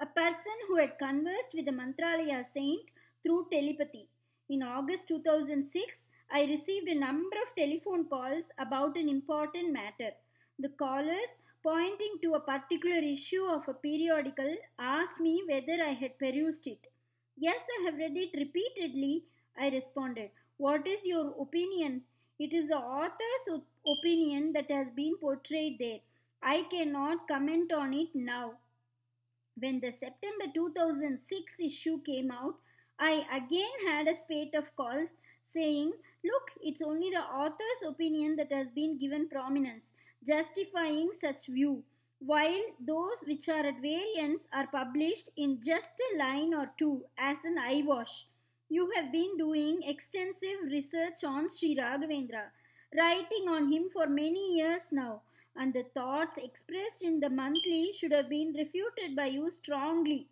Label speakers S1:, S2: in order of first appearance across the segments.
S1: a person who had conversed with a Mantralaya saint through telepathy. In August 2006, I received a number of telephone calls about an important matter. The callers, pointing to a particular issue of a periodical, asked me whether I had perused it. Yes, I have read it repeatedly, I responded. What is your opinion? It is the author's opinion that has been portrayed there. I cannot comment on it now. When the September 2006 issue came out, I again had a spate of calls saying, look, it's only the author's opinion that has been given prominence, justifying such view, while those which are at variance are published in just a line or two as an eyewash. You have been doing extensive research on Sri Raghavendra, writing on him for many years now, and the thoughts expressed in the monthly should have been refuted by you strongly.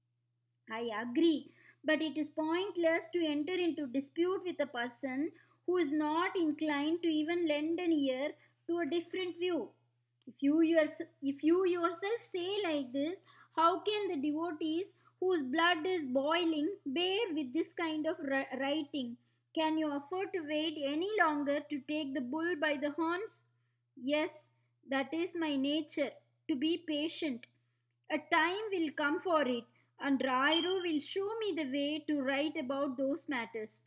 S1: I agree, but it is pointless to enter into dispute with a person who is not inclined to even lend an ear to a different view. If you yourself say like this, how can the devotees whose blood is boiling bear with this kind of writing? Can you afford to wait any longer to take the bull by the horns? Yes, that is my nature, to be patient. A time will come for it, and Rairu will show me the way to write about those matters.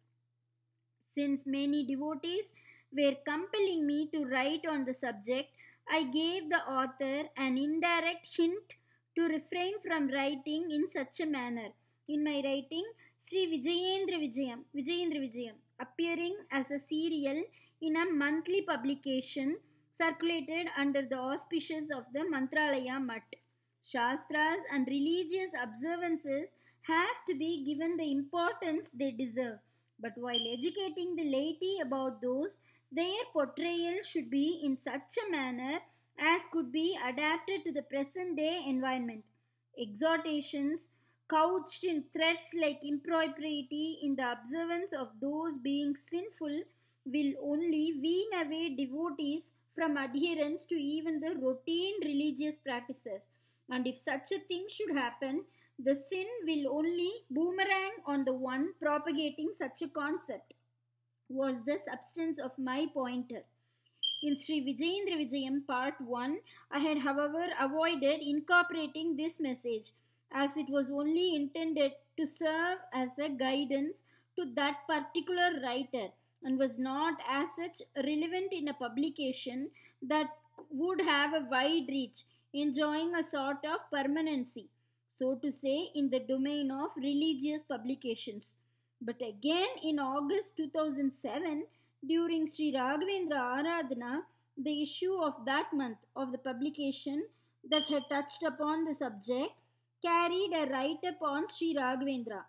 S1: Since many devotees were compelling me to write on the subject, I gave the author an indirect hint to refrain from writing in such a manner. In my writing, Sri Vijayendra Vijayam, appearing as a serial in a monthly publication circulated under the auspices of the Mantralaya Mutt. Shastras and religious observances have to be given the importance they deserve, but while educating the laity about those, their portrayal should be in such a manner as could be adapted to the present day environment. Exhortations couched in threats like impropriety in the observance of those being sinful will only wean away devotees from adherence to even the routine religious practices. And if such a thing should happen, the sin will only boomerang on the one propagating such a concept, was the substance of my pointer. In Sri Vijayendra Vijayam Part 1, I had however avoided incorporating this message as it was only intended to serve as a guidance to that particular writer and was not as such relevant in a publication that would have a wide reach, enjoying a sort of permanency, so to say, in the domain of religious publications. But again in August 2007, during Sri Raghavendra Aradhana, the issue of that month of the publication that had touched upon the subject carried a write up on Sri Raghavendra.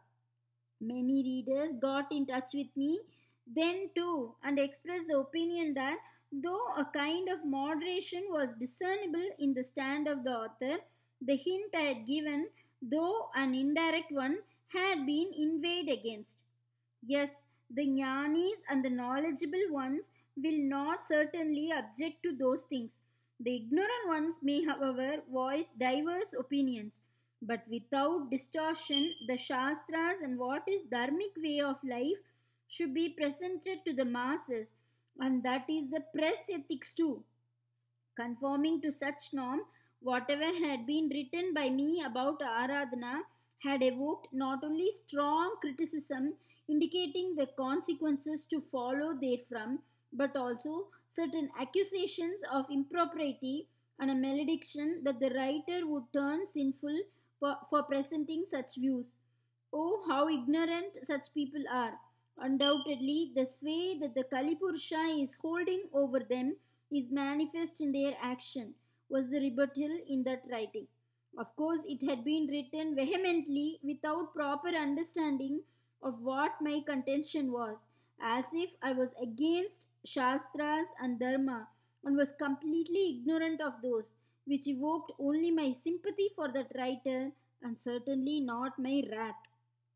S1: Many readers got in touch with me then too and expressed the opinion that though a kind of moderation was discernible in the stand of the author, the hint I had given, though an indirect one, had been inveighed against. Yes, the jnanis and the knowledgeable ones will not certainly object to those things. The ignorant ones may, however, voice diverse opinions, but without distortion, the Shastras and what is dharmic way of life should be presented to the masses, and that is the press ethics too. Conforming to such norm, whatever had been written by me about Aradhana had evoked not only strong criticism indicating the consequences to follow therefrom, but also certain accusations of impropriety and a malediction that the writer would turn sinful for presenting such views. Oh, how ignorant such people are! Undoubtedly, the sway that the Kalipurusha is holding over them is manifest in their action, was the rebuttal in that writing. Of course, it had been written vehemently without proper understanding of what my contention was, as if I was against Shastras and Dharma and was completely ignorant of those, which evoked only my sympathy for that writer and certainly not my wrath.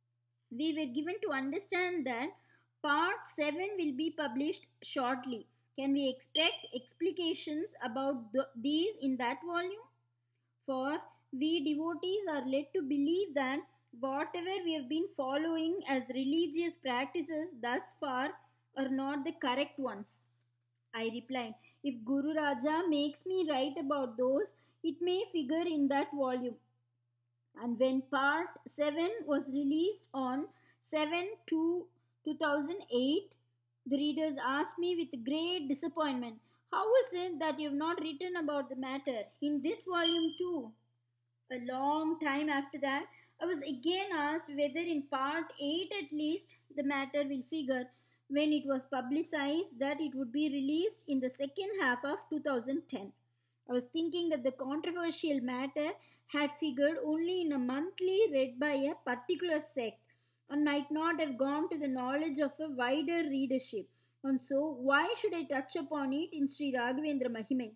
S1: We were given to understand that part 7 will be published shortly. Can we expect explications about these in that volume? For we devotees are led to believe that whatever we have been following as religious practices thus far are not the correct ones. I replied, if Guru Raja makes me write about those, it may figure in that volume. And when part 7 was released on 7 to 2008, the readers asked me with great disappointment, how is it that you have not written about the matter in this volume too? A long time after that, I was again asked whether in part 8 at least the matter will figure when it was publicized that it would be released in the second half of 2010. I was thinking that the controversial matter had figured only in a monthly read by a particular sect and might not have gone to the knowledge of a wider readership. And so, why should I touch upon it in Sri Raghavendra Mahime?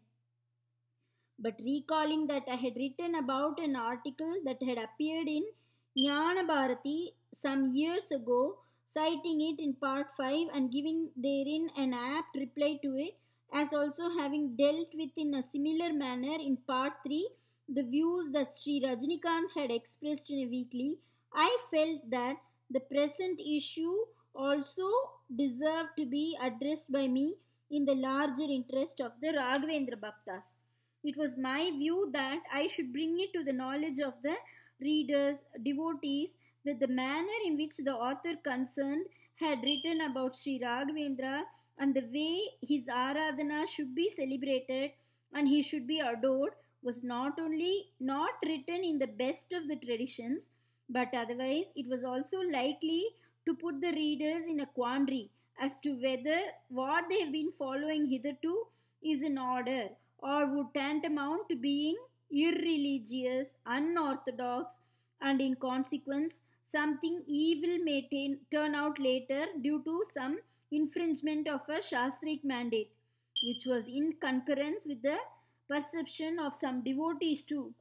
S1: But recalling that I had written about an article that had appeared in Jnana Bharati some years ago, citing it in part 5 and giving therein an apt reply to it, as also having dealt with in a similar manner in part 3 the views that Sri Rajnikant had expressed in a weekly, I felt that the present issue also deserved to be addressed by me in the larger interest of the Raghavendra Bhaktas. It was my view that I should bring it to the knowledge of the readers, devotees, that the manner in which the author concerned had written about Sri Raghavendra and the way his Aradhana should be celebrated and he should be adored was not only not written in the best of the traditions, but otherwise it was also likely to put the readers in a quandary as to whether what they have been following hitherto is in order or would tantamount to being irreligious, unorthodox, and in consequence something evil may turn out later due to some infringement of a Shastric mandate, which was in concurrence with the perception of some devotees too.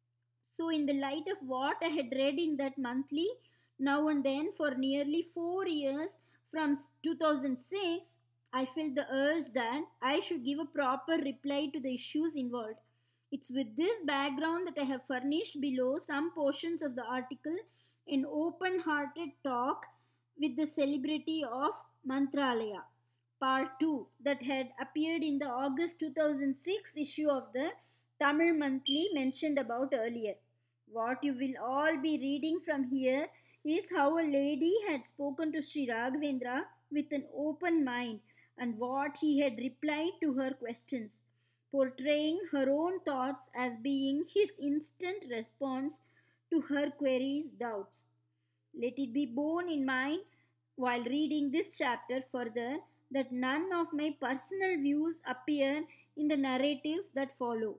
S1: So, in the light of what I had read in that monthly, now and then for nearly 4 years from 2006, I felt the urge that I should give a proper reply to the issues involved. It's with this background that I have furnished below some portions of the article in open hearted talk with the celebrity of Mantralaya, part 2, that had appeared in the August 2006 issue of the Tamil Monthly mentioned about earlier. What you will all be reading from here is how a lady had spoken to Sri Raghavendra with an open mind and what he had replied to her questions, portraying her own thoughts as being his instant response to her queries, doubts. Let it be borne in mind while reading this chapter further that none of my personal views appear in the narratives that follow.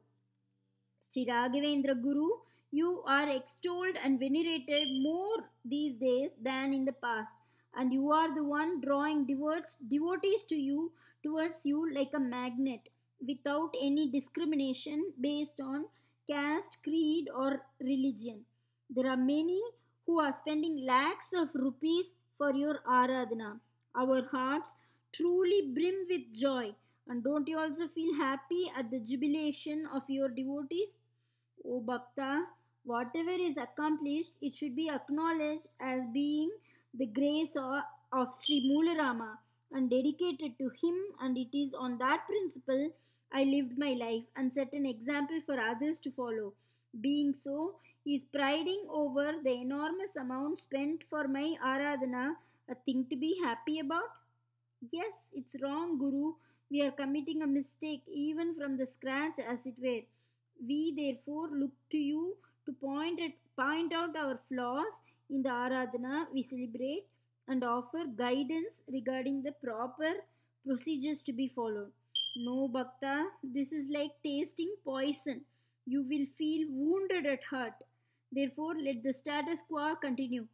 S1: Sri Raghavendra Guru, you are extolled and venerated more these days than in the past, and you are the one drawing devotees to you towards you like a magnet, without any discrimination based on caste, creed, or religion. There are many who are spending lakhs of rupees for your aradhana. Our hearts truly brim with joy. And don't you also feel happy at the jubilation of your devotees? O Bhakta, whatever is accomplished, it should be acknowledged as being the grace of Sri Moolarama and dedicated to him, and it is on that principle I lived my life and set an example for others to follow. Being so, he is priding over the enormous amount spent for my aradhana, a thing to be happy about? Yes, it's wrong, Guru. We are committing a mistake even from the scratch, as it were. We therefore look to you to point out our flaws in the aradhana we celebrate and offer guidance regarding the proper procedures to be followed. No, Bhakta, this is like tasting poison. You will feel wounded at heart. Therefore, let the status quo continue.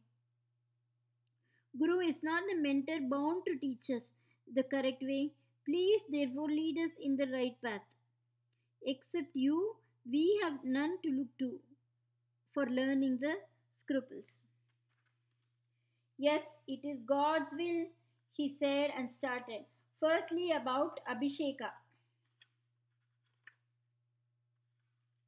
S1: Guru is not the mentor bound to teach us the correct way. Please, therefore, lead us in the right path. Except you, we have none to look to for learning the scruples. Yes, it is God's will, he said and started. Firstly, about Abhisheka.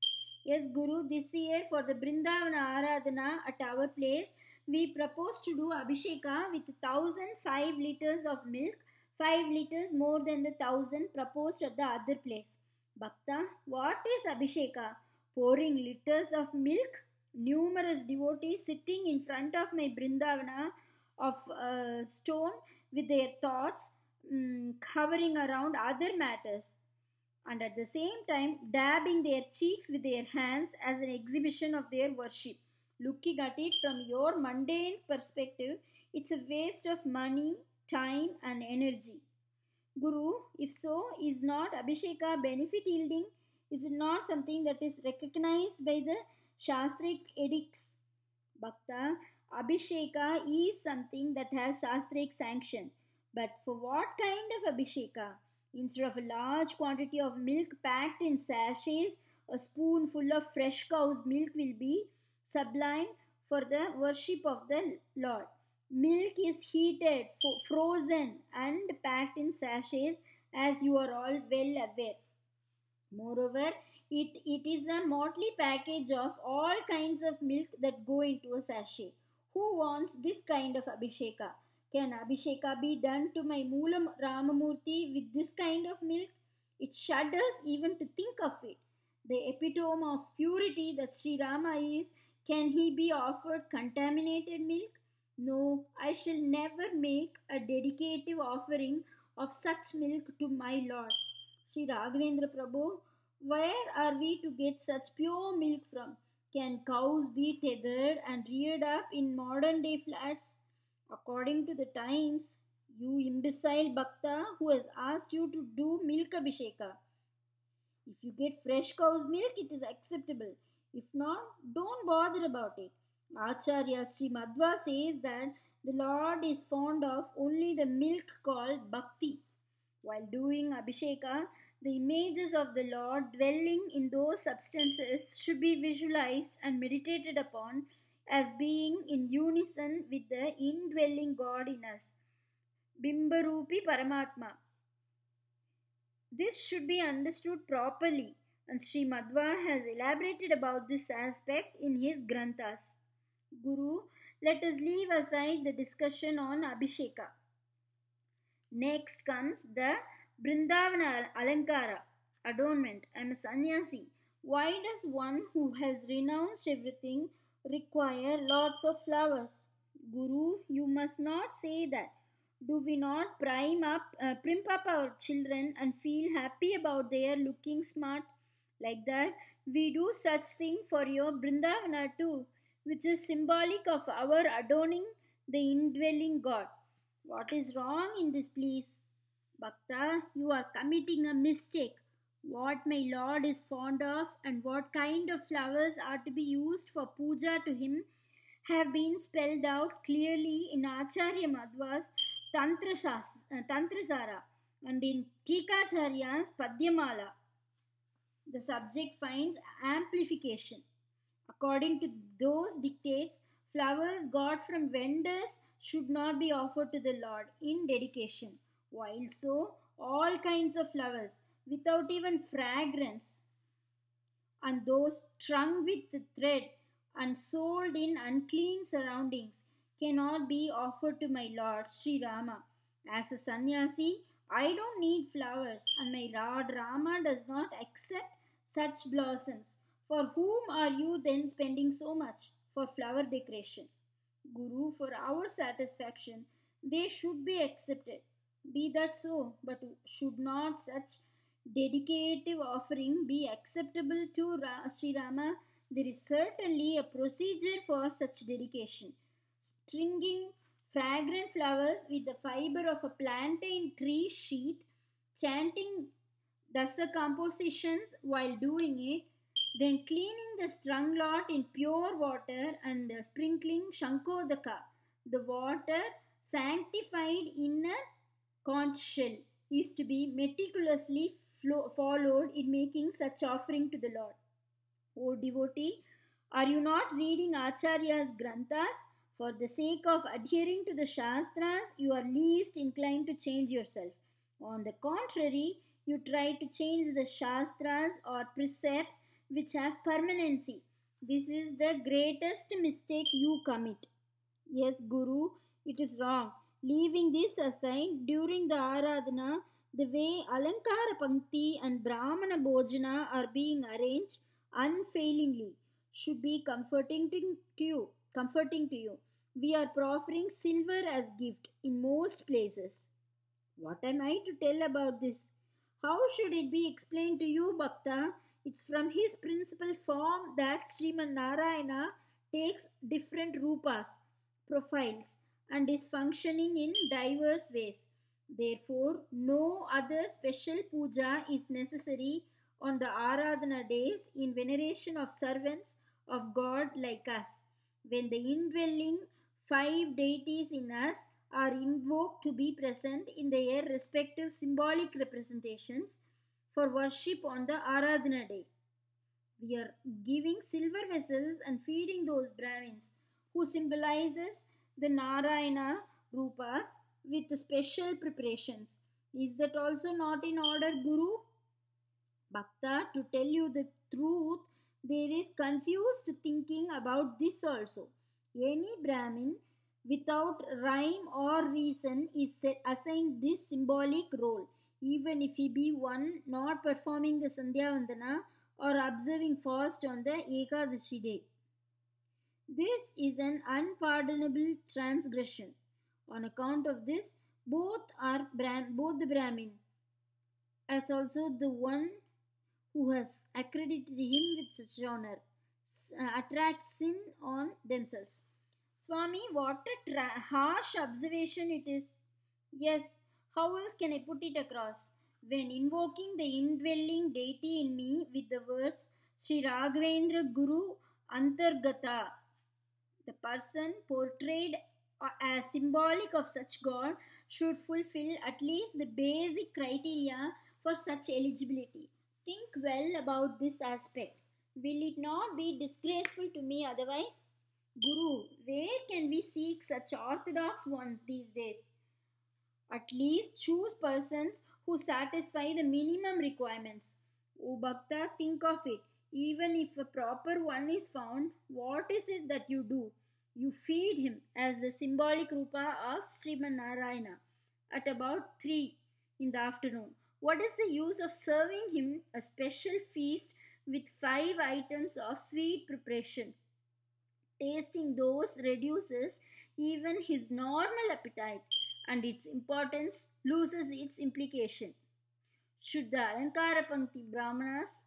S1: Yes, Guru, this year for the Brindavana Aradhana at our place, we propose to do Abhisheka with 1005 liters of milk, 5 liters more than the 1000 proposed at the other place. Bhakta, what is Abhisheka? Pouring liters of milk? Numerous devotees sitting in front of my Brindavana of stone with their thoughts hovering around other matters and at the same time dabbing their cheeks with their hands as an exhibition of their worship. Looking at it from your mundane perspective, it's a waste of money, time, and energy. Guru, if so, is not Abhisheka benefit yielding? Is it not something that is recognized by the Shastric edicts? Bhakta, Abhisheka is something that has Shastric sanction. But for what kind of Abhisheka? Instead of a large quantity of milk packed in sachets, a spoonful of fresh cow's milk will be sublime for the worship of the Lord. Milk is heated, frozen, and packed in sachets, as you are all well aware. Moreover, it is a motley package of all kinds of milk that go into a sachet. Who wants this kind of Abhisheka? Can Abhisheka be done to my Moolam Ramamurti with this kind of milk? It shudders even to think of it. The epitome of purity that Sri Rama is, can he be offered contaminated milk? No, I shall never make a dedicative offering of such milk to my Lord. Sri Raghavendra Prabhu, where are we to get such pure milk from? Can cows be tethered and reared up in modern day flats? According to the times, you imbecile Bhakta who has asked you to do milk abhisheka. If you get fresh cow's milk, it is acceptable. If not, don't bother about it. Acharya Sri Madhva says that the Lord is fond of only the milk called bhakti. While doing Abhisheka, the images of the Lord dwelling in those substances should be visualized and meditated upon as being in unison with the indwelling God in us, Bimbarupi Paramatma. This should be understood properly, and Sri Madhva has elaborated about this aspect in his Granthas. Guru, let us leave aside the discussion on Abhisheka. Next comes the Brindavana Alankara, adornment. I am a sannyasi. Why does one who has renounced everything require lots of flowers? Guru, you must not say that. Do we not primp up our children and feel happy about their looking smart? Like that, we do such thing for your Brindavana too, which is symbolic of our adorning the indwelling God. What is wrong in this, please? Bhakta, you are committing a mistake. What my Lord is fond of and what kind of flowers are to be used for puja to him have been spelled out clearly in Acharya Madhva's Tantrasara and in Tikacharya's Padyamala. The subject finds amplification. According to those dictates, flowers got from vendors should not be offered to the Lord in dedication. While so, all kinds of flowers, without even fragrance, and those strung with thread and sold in unclean surroundings, cannot be offered to my Lord Sri Rama. As a sannyasi, I don't need flowers, and my Lord Rama does not accept such blossoms. For whom are you then spending so much? For flower decoration. Guru, for our satisfaction, they should be accepted. Be that so, but should not such dedicative offering be acceptable to Sri Rama? There is certainly a procedure for such dedication. Stringing fragrant flowers with the fiber of a plantain tree sheath, chanting dasa compositions while doing it, then cleaning the strung lot in pure water and sprinkling Shankodaka, the water sanctified in a conch shell, is to be meticulously followed in making such offering to the Lord. O devotee, are you not reading Acharya's Granthas? For the sake of adhering to the Shastras, you are least inclined to change yourself. On the contrary, you try to change the Shastras or precepts which have permanency. This is the greatest mistake you commit. Yes, Guru, it is wrong. Leaving this aside, during the Aradhana, the way Alankara Pankti and Brahmana Bhojana are being arranged unfailingly should be comforting to you. We are proffering silver as gift in most places. What am I to tell about this? How should it be explained to you, Bhakta? It's from his principal form that Sriman Narayana takes different rupas, profiles, and is functioning in diverse ways. Therefore, no other special puja is necessary on the Aradhana days in veneration of servants of God like us. When the indwelling five deities in us are invoked to be present in their respective symbolic representations for worship on the Aradhana day. We are giving silver vessels and feeding those Brahmins who symbolizes the Narayana Rupas with special preparations. Is that also not in order, Guru? Bhakta, to tell you the truth, there is confused thinking about this also. Any Brahmin without rhyme or reason is assigned this symbolic role, even if he be one not performing the Sandhya Vandana or observing fast on the Ekadashi day. This is an unpardonable transgression. On account of this, both the Brahmin as also the one who has accredited him with such honor attract sin on themselves. Swami, what a harsh observation it is. Yes, how else can I put it across? When invoking the indwelling deity in me with the words Sri Raghavendra Guru Antargata, the person portrayed as symbolic of such God should fulfill at least the basic criteria for such eligibility. Think well about this aspect. Will it not be disgraceful to me otherwise? Guru, where can we seek such orthodox ones these days? At least choose persons who satisfy the minimum requirements. O Bhakta, think of it. Even if a proper one is found, what is it that you do? You feed him as the symbolic rupa of Sriman Narayana at about 3 in the afternoon. What is the use of serving him a special feast with 5 items of sweet preparation? Tasting those reduces even his normal appetite and its importance loses its implication. Should the Alankara Pankti Brahmanas,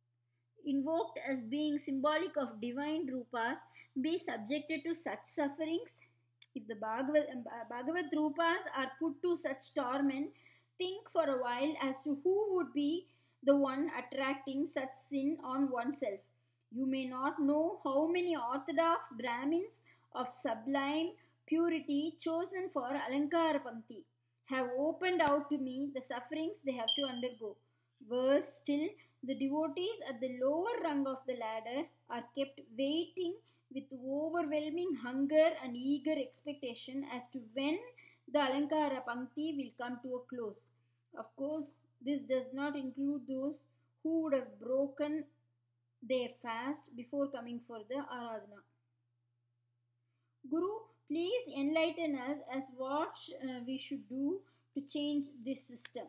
S1: invoked as being symbolic of divine rupas, be subjected to such sufferings? If the Bhagavad rupas are put to such torment, think for a while as to who would be the one attracting such sin on oneself. You may not know how many orthodox Brahmins of sublime purity chosen for Alankara Pankti have opened out to me the sufferings they have to undergo. Worse still, the devotees at the lower rung of the ladder are kept waiting with overwhelming hunger and eager expectation as to when the Alankara Pankti will come to a close. Of course, this does not include those who would have broken their fast before coming for the Aradhana. Guru, please enlighten us as what we should do to change this system.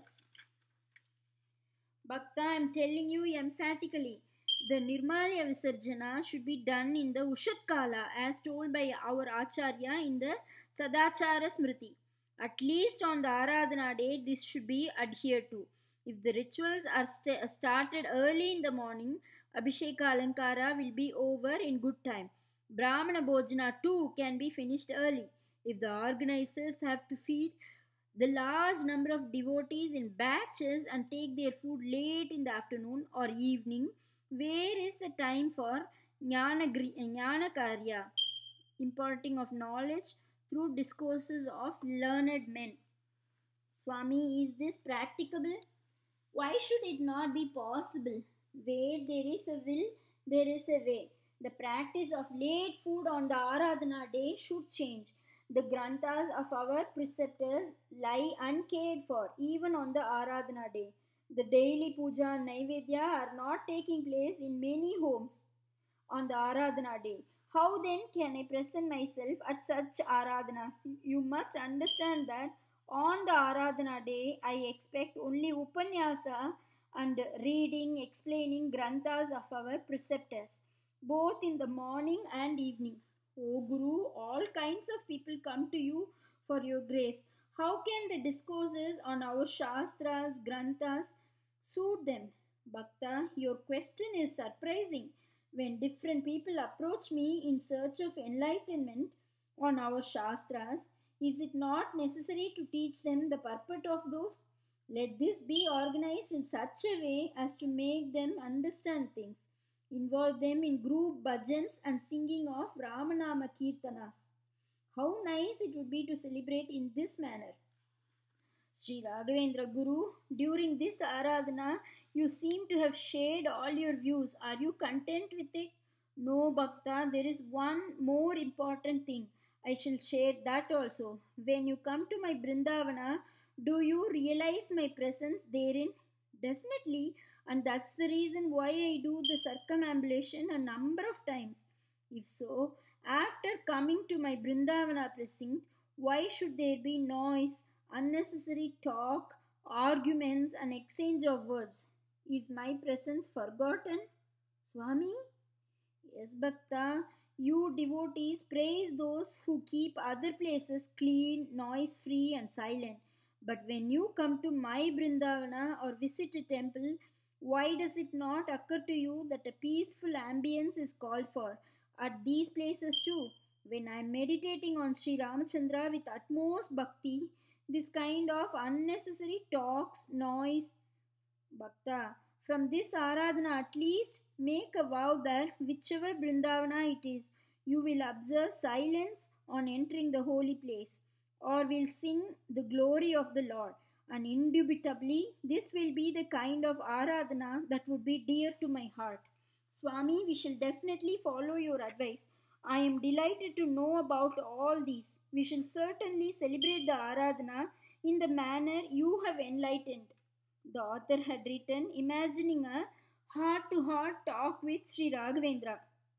S1: Bhakta, I am telling you emphatically, the Nirmalya Visarjana should be done in the Ushatkala as told by our Acharya in the Sadachara Smriti. At least on the Aradhana day, this should be adhered to. If the rituals are started early in the morning, Abhisheka Alankara will be over in good time. Brahmana Bhojana too can be finished early. If the organizers have to feed the large number of devotees in batches and take their food late in the afternoon or evening, where is the time for Jnana Karya, imparting of knowledge through discourses of learned men? Swami, is this practicable? Why should it not be possible? Where there is a will, there is a way. The practice of late food on the Aradhana day should change. The granthas of our preceptors lie uncared for even on the Aradhana day. The daily puja and Naivedya are not taking place in many homes on the Aradhana day. How then can I present myself at such Aradhanas? You must understand that on the Aradhana day I expect only Upanyasa and reading, explaining Granthas of our preceptors, both in the morning and evening. O Guru, all kinds of people come to you for your grace. How can the discourses on our Shastras, Granthas suit them? Bhakta, your question is surprising. When different people approach me in search of enlightenment on our Shastras, is it not necessary to teach them the purport of those? Let this be organized in such a way as to make them understand things. Involve them in group bhajans and singing of Ramanama Kirtanas. How nice it would be to celebrate in this manner. Sri Raghavendra Guru, during this Aradhana, you seem to have shared all your views. Are you content with it? No, Bhakta, there is one more important thing. I shall share that also. When you come to my Brindavana, do you realize my presence therein? Definitely, and that's the reason why I do the circumambulation a number of times. If so, after coming to my Brindavana precinct, why should there be noise, unnecessary talk, arguments, and exchange of words? Is my presence forgotten? Swami? Yes, Bhakta. You devotees praise those who keep other places clean, noise free, and silent. But when you come to my Brindavana or visit a temple, why does it not occur to you that a peaceful ambience is called for at these places too? When I am meditating on Sri Ramachandra with utmost bhakti, this kind of unnecessary talks, noise, Bhakta, from this Aradhana at least make a vow that whichever Brindavana it is, you will observe silence on entering the holy place or will sing the glory of the Lord. And indubitably, this will be the kind of Aradhana that would be dear to my heart. Swami, we shall definitely follow your advice. I am delighted to know about all these. We shall certainly celebrate the Aradhana in the manner you have enlightened. The author had written, imagining a heart to heart talk with Sri Raghavendra.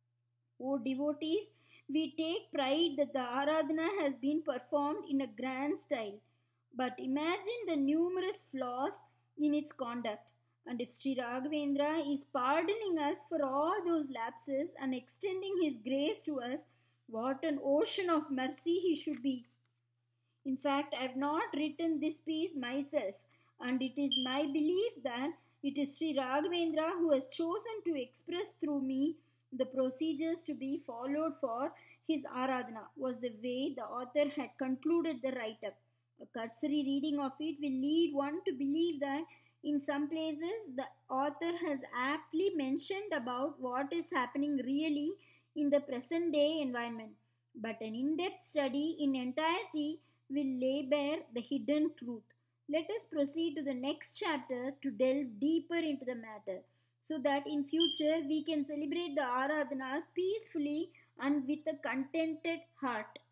S1: O devotees, we take pride that the Aradhana has been performed in a grand style. But imagine the numerous flaws in its conduct. And if Sri Raghavendra is pardoning us for all those lapses and extending his grace to us, what an ocean of mercy he should be. In fact, I have not written this piece myself, and it is my belief that it is Sri Raghavendra who has chosen to express through me the procedures to be followed for his Aradhana, was the way the author had concluded the write up. A cursory reading of it will lead one to believe that in some places the author has aptly mentioned about what is happening really in the present day environment. But an in depth study in entirety will lay bare the hidden truth. Let us proceed to the next chapter to delve deeper into the matter so that in future we can celebrate the Aradhanas peacefully and with a contented heart.